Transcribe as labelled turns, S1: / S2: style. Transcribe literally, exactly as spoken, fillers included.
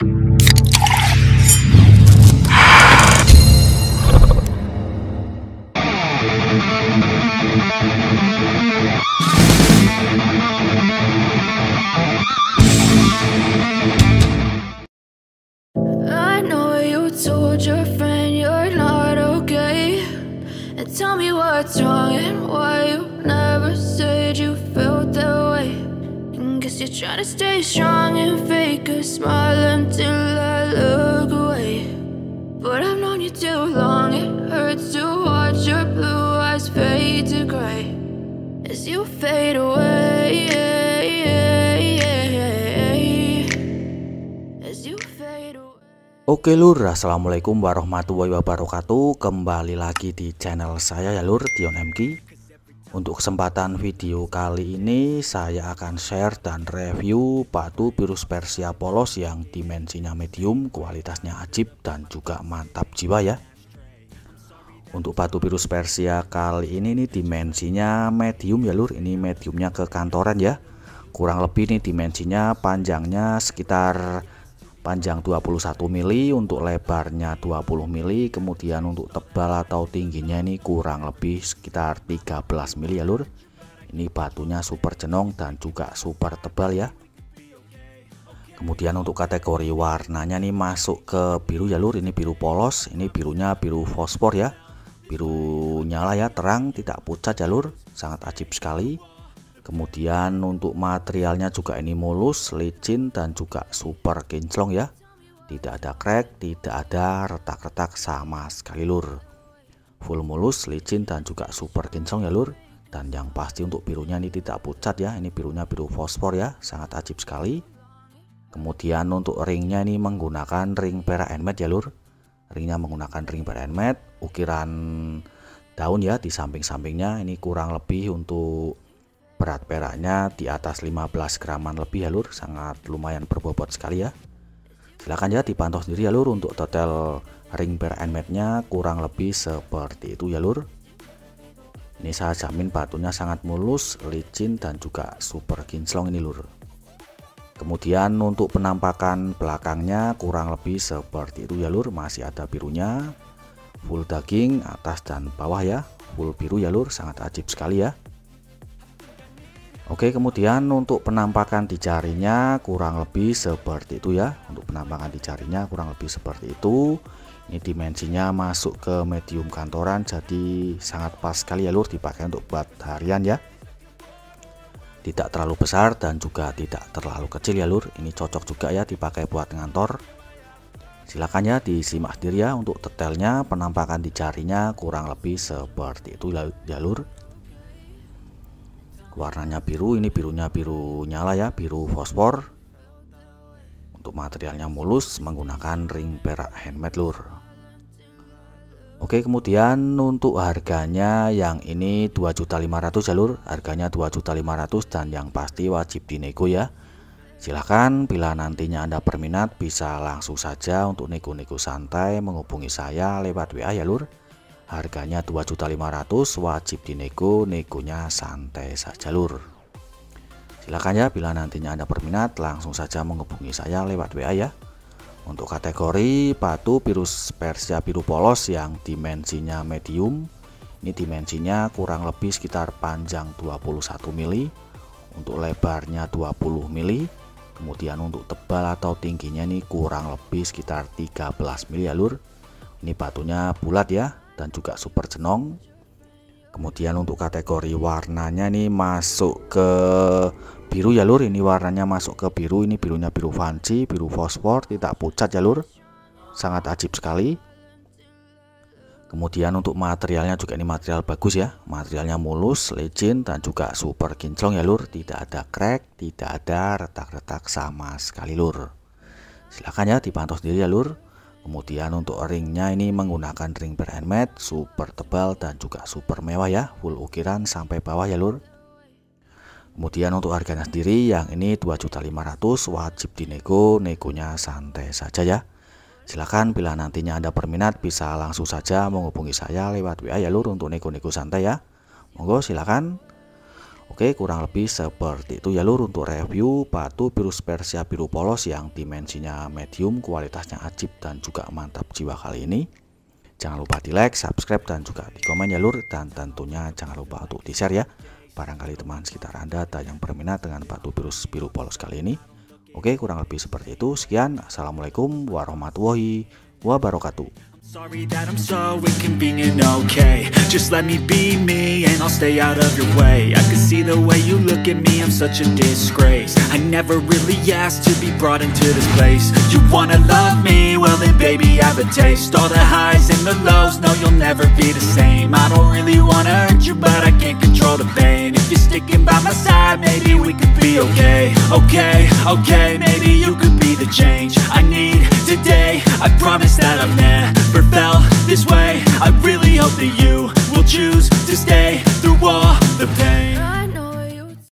S1: I know you told your friend you're not okay, and tell me what's wrong and why you never said you felt that way. And guess you're trying to stay strong and fake a smile until I look away. But I've known you too long, it hurts to watch your blue eyes fade to gray as you fade away, as you fade away.
S2: Oke lur, assalamualaikum warahmatullahi wabarakatuh. Kembali lagi di channel saya ya lur, Dion M K. Untuk kesempatan video kali ini saya akan share dan review batu virus Persia polos yang dimensinya medium, kualitasnya ajib dan juga mantap jiwa ya. Untuk batu virus Persia kali ini nih dimensinya medium ya lur. Ini mediumnya ke kantoran ya. Kurang lebih nih dimensinya panjangnya sekitar panjang dua puluh satu mili, untuk lebarnya dua puluh mili, kemudian untuk tebal atau tingginya ini kurang lebih sekitar tiga belas mili ya lur. Ini batunya super jenong dan juga super tebal ya. Kemudian untuk kategori warnanya nih masuk ke biru ya lur. Ini biru polos, ini birunya biru fosfor ya, biru nyala ya, terang, tidak pucat ya lur, sangat ajib sekali. Kemudian untuk materialnya juga ini mulus, licin dan juga super kinclong ya. Tidak ada crack, tidak ada retak-retak sama sekali lur. Full mulus, licin dan juga super kinclong ya lur. Dan yang pasti untuk birunya ini tidak pucat ya. Ini birunya biru fosfor ya, sangat ajib sekali. Kemudian untuk ringnya ini menggunakan ring perak and matte ya lur. Ringnya menggunakan ring perak and matte, ukiran daun ya di samping-sampingnya. Ini kurang lebih untuk berat peraknya di atas lima belas graman lebih ya lur, sangat lumayan berbobot sekali ya. Silahkan ya dipantau sendiri ya lur. Untuk total ring perak and matte nya kurang lebih seperti itu ya lur. Ini saya jamin batunya sangat mulus, licin dan juga super kinclong ini lur. Kemudian untuk penampakan belakangnya kurang lebih seperti itu ya lur. Masih ada birunya, full daging atas dan bawah ya, full biru ya lur, sangat ajib sekali ya. Oke, kemudian untuk penampakan di jarinya kurang lebih seperti itu ya. Untuk penampakan di jarinya kurang lebih seperti itu. Ini dimensinya masuk ke medium kantoran, jadi sangat pas sekali ya lur dipakai untuk buat harian ya. Tidak terlalu besar dan juga tidak terlalu kecil ya lur. Ini cocok juga ya dipakai buat ngantor. Silakan ya disimak sendiri ya. Untuk detailnya penampakan di jarinya kurang lebih seperti itu ya lur. Warnanya biru, ini birunya biru nyala ya, biru fosfor. Untuk materialnya mulus, menggunakan ring perak handmade lur. Oke, kemudian untuk harganya yang ini dua juta lima ratus ribu ya lur. Harganya dua juta lima ratus ribu dan yang pasti wajib dinego ya. Silahkan bila nantinya Anda berminat bisa langsung saja untuk nego-nego santai menghubungi saya lewat W A ya lur. Harganya dua juta lima ratus ribu, wajib dinego, negonya santai saja lur. Silakan ya bila nantinya Anda berminat langsung saja menghubungi saya lewat W A ya. Untuk kategori batu virus Persia biru polos yang dimensinya medium, ini dimensinya kurang lebih sekitar panjang dua puluh satu mili, untuk lebarnya dua puluh mili, kemudian untuk tebal atau tingginya ini kurang lebih sekitar tiga belas mili ya lur. Ini batunya bulat ya dan juga super jenong. Kemudian untuk kategori warnanya nih masuk ke biru ya lur. Ini warnanya masuk ke biru. Ini birunya biru fancy, biru fosfor, tidak pucat ya lur, sangat ajib sekali. Kemudian untuk materialnya juga ini material bagus ya. Materialnya mulus, licin dan juga super kinclong ya lur. Tidak ada crack, tidak ada retak-retak sama sekali lur. Silahkan ya dipantau sendiri ya lur. Kemudian untuk ringnya ini menggunakan ring perak and matte, super tebal dan juga super mewah ya, full ukiran sampai bawah ya lur. Kemudian untuk harganya sendiri yang ini dua juta lima ratus ribu, wajib dinego, negonya santai saja ya. Silahkan bila nantinya Anda berminat bisa langsung saja menghubungi saya lewat W A ya lur untuk nego-nego santai ya. Monggo silahkan. Oke, kurang lebih seperti itu ya lur untuk review batu virus Persia biru polos yang dimensinya medium, kualitasnya ajib dan juga mantap jiwa kali ini. Jangan lupa di like, subscribe dan juga di komen ya lur, dan tentunya jangan lupa untuk di share ya. Barangkali teman sekitar Anda ada yang berminat dengan batu virus biru polos kali ini. Oke, kurang lebih seperti itu. Sekian, assalamualaikum warahmatullahi wabarakatuh.
S3: Sorry that I'm so inconvenient, okay. Just let me be me and I'll stay out of your way. I can see the way you look at me, I'm such a disgrace. I never really asked to be brought into this place. You wanna love me? Well then baby I have a taste. All the highs and the lows, no you'll never be the same. I don't really wanna hurt you but I can't control the pain. If you're sticking by my side, maybe we could be okay. Okay, okay, maybe you could be the change.